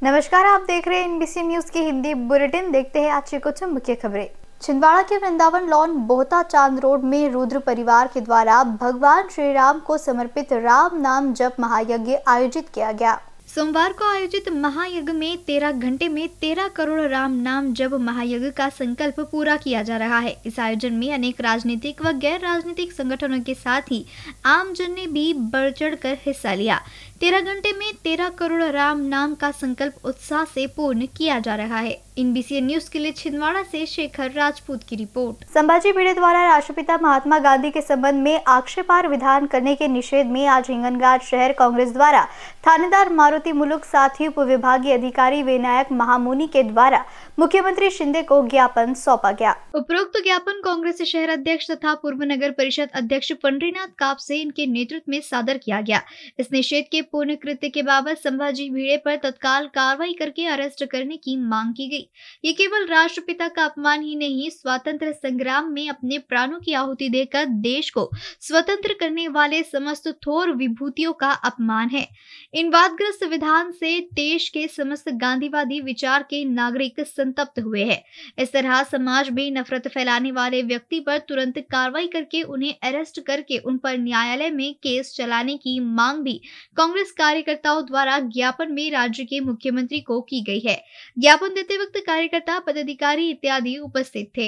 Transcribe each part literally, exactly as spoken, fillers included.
नमस्कार, आप देख रहे हैं एनबीसी न्यूज की हिंदी बुलेटिन। देखते हैं आज की कुछ मुख्य खबरें। छिंदवाड़ा के वृंदावन लॉन बोहता चांद रोड में रुद्र परिवार के द्वारा भगवान श्री राम को समर्पित राम नाम जप महायज्ञ आयोजित किया गया। सोमवार को आयोजित महायज्ञ में तेरह घंटे में तेरह करोड़ राम नाम जप महायज्ञ का संकल्प पूरा किया जा रहा है। इस आयोजन में अनेक राजनीतिक व गैर राजनीतिक संगठनों के साथ ही आम जन ने भी बढ़ चढ़ कर हिस्सा लिया। तेरह घंटे में तेरह करोड़ राम नाम का संकल्प उत्साह से पूर्ण किया जा रहा है। एनबीसी न्यूज के लिए छिंदवाड़ा से शेखर राजपूत की रिपोर्ट। संभाजी भिड़े द्वारा राष्ट्रपिता महात्मा गांधी के संबंध में आक्षेपार्ह विधान करने के निषेध में आज हिंगनघाट शहर कांग्रेस द्वारा थानेदार मारुति मुलुक साथ ही उप विभागीय अधिकारी विनायक महामुनि के द्वारा मुख्यमंत्री शिंदे को ज्ञापन सौंपा गया। उपरोक्त ज्ञापन कांग्रेस शहर अध्यक्ष तथा पूर्व नगर परिषद अध्यक्ष पंडरीनाथ कापसे इनके नेतृत्व में सादर किया गया। इस निषेध के पूर्ण कृत्य के बाबत संभाजी भिड़े पर तत्काल कार्रवाई करके अरेस्ट करने की मांग की गई। ये केवल राष्ट्रपिता का अपमान ही नहीं, स्वातंत्र संग्राम में अपने प्राणों की आहुति देकर देश को स्वतंत्र करने वाले समस्त थोर विभूतियों का अपमान है। इन वादग्रस्त विधान से देश के समस्त गांधीवादी विचार के नागरिक संतप्त हुए हैं। इस तरह समाज में नफरत फैलाने वाले व्यक्ति पर तुरंत कार्रवाई करके उन्हें अरेस्ट करके उन पर न्यायालय में केस चलाने की मांग भी कांग्रेस कार्यकर्ताओं द्वारा ज्ञापन में राज्य के मुख्यमंत्री को की गई है। ज्ञापन देते वक्त कार्यकर्ता, पदाधिकारी इत्यादि उपस्थित थे।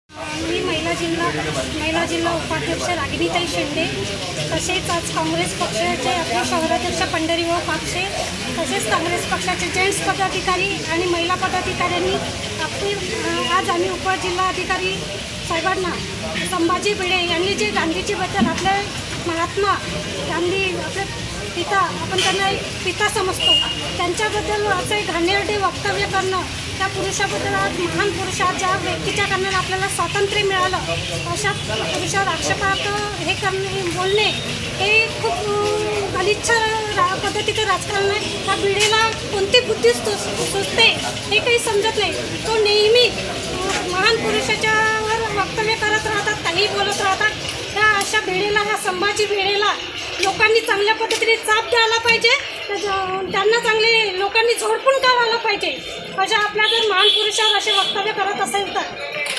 मी महिला जिल्हा महिला जिल्हा उपाध्यक्ष रागिनीताई शेंडे, तसेच आज काँग्रेस पक्षाचे आपले शहराध्यक्ष पंढरीभाऊ कापसे, तसेच काँग्रेस पक्षाचे जेंट्स पदाधिकारी आणि महिला पदाधिकाऱ्यांनी आपली आज आम्ही उपजिल्हाधिकारी साहेबांना संभाजी भिडे यांनी जे गांधीजी बद्दल आपले महात्मा गांधी आपले पिता, आपण त्यांना पिता समजतो, त्यांच्याबद्दल असे घाणेरडे वक्तव्य करणं, त्या पुरुषाबद्दल आज महान पुरुषा ज्या व्यक्तीच्या कारणाने आपल्याला स्वातंत्र्य मिळालं अशा पुरुषावर आक्षेपार्ह हे करणे बोलणे हे खूप गलिच्छ पद्धतीचं राजकारण आहे। त्या भिडेला कोणती बुद्धी सुचते हे काही समजत नाही। तो नेहमी महान पुरुषाच्यावर वक्तव्य करत राहतात, काही बोलत राहतात। त्या अशा भिडेला, ह्या संभाजी भिडेला लोकांनी चांगल्या पद्धतीने चाप द्यायला पाहिजे, त्यांना चांगले लोकांनी झोडपून काढायला पाहिजे। अशा आपल्या जर महान पुरुषावर असे वक्तव्य करत असेल तर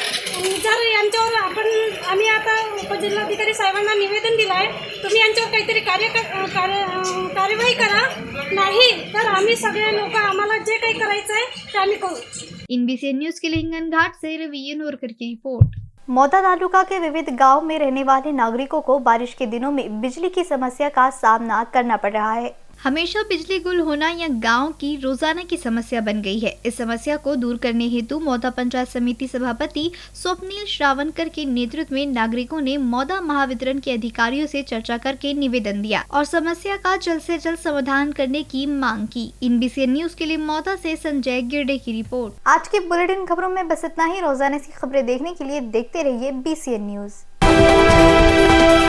जर यांच्यावर आपण आम्ही आता उपजिल्हाधिकारी साहेबांना निवेदन दिलं आहे, तुम्ही यांच्यावर काहीतरी कार्य कार्यवाही करा, नाही तर आम्ही सगळे लोक आम्हाला जे काही करायचं आहे ते आम्ही करू। एनबीसी न्यूज के लिए हिंगनघाट से रवि नोरकर की रिपोर्ट। मौदा तालुका के विविध गांव में रहने वाले नागरिकों को बारिश के दिनों में बिजली की समस्या का सामना करना पड़ रहा है। हमेशा बिजली गुल होना या गांव की रोजाना की समस्या बन गई है। इस समस्या को दूर करने हेतु मौदा पंचायत समिति सभापति स्वप्निल श्रावणकर के नेतृत्व में नागरिकों ने मौदा महावितरण के अधिकारियों से चर्चा करके निवेदन दिया और समस्या का जल्द से जल्द समाधान करने की मांग की। एनबीसी न्यूज के लिए मौदा से संजय गिरडे की रिपोर्ट। आज की बुलेटिन खबरों में बस इतना ही। रोजाना की खबरें देखने के लिए देखते रहिए बीसीएन न्यूज।